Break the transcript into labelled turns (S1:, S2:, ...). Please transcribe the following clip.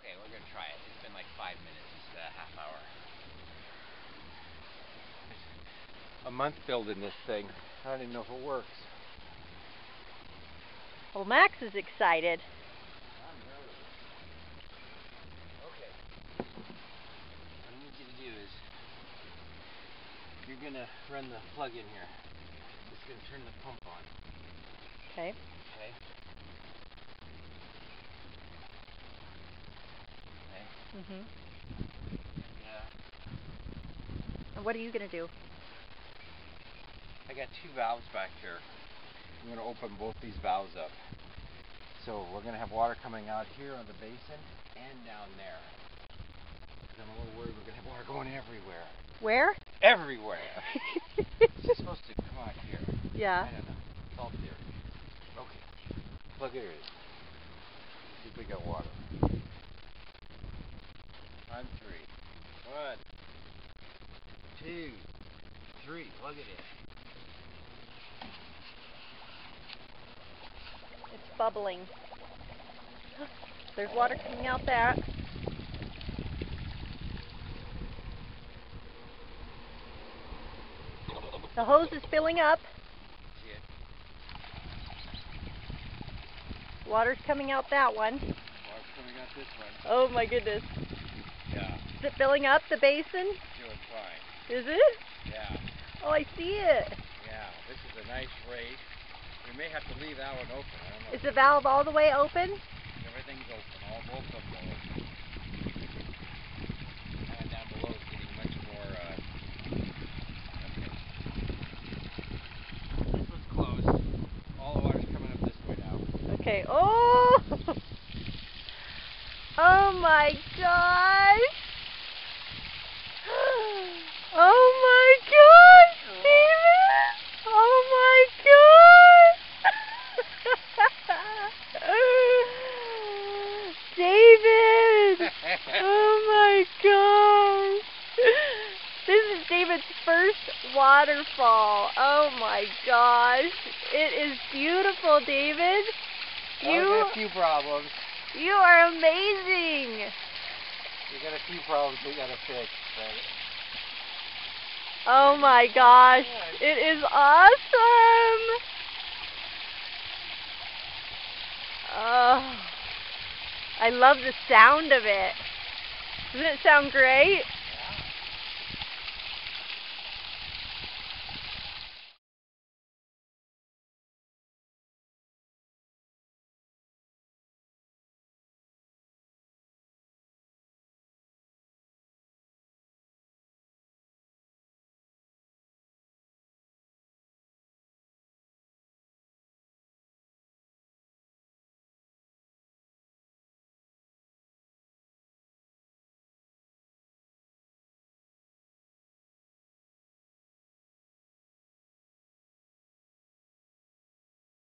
S1: Okay, we're gonna try it. It's been like 5 minutes instead of a half hour. A month building this thing. I don't even know if it works.
S2: Well, Max is excited.
S1: I'm nervous. Okay. What I need you to do is you're gonna run the plug in here. It's gonna turn the pump on.
S2: Okay.
S1: Okay.
S2: Mhm.
S1: Yeah.
S2: And what are you gonna do?
S1: I got 2 valves back here. I'm gonna open both these valves up. So we're gonna have water coming out here on the basin and down there. I'm a little worried we're gonna have water going everywhere.
S2: Where?
S1: Everywhere. It's supposed to come out here.
S2: Yeah.
S1: I don't know. It's all theory. Okay. Plug it in. See if we got water. On 3. 1, 2, 3. Plug it in.
S2: It's bubbling. There's water coming out that. The hose is filling up.
S1: See it?
S2: Water's coming out that one.
S1: Water's coming out this one.
S2: Oh my goodness.
S1: Yeah.
S2: Is it filling up the basin?
S1: Doing fine.
S2: Is it?
S1: Yeah.
S2: Oh, I see it.
S1: Yeah. This is a nice rate. We may have to leave that one open. I don't know.
S2: Is the valve all the way open?
S1: Everything's open. All both of them are open. And down below is getting much more. Okay. This one's closed. All the water's coming up this way now.
S2: Okay. Oh! Oh my gosh! Oh my gosh, David! Oh my gosh! David! Oh my gosh! This is David's first waterfall. Oh my gosh! It is beautiful, David.
S1: We got a few problems.
S2: You are amazing.
S1: We got a few problems we gotta fix, but
S2: oh my gosh, it is awesome. Oh, I love the sound of it. Doesn't it sound great?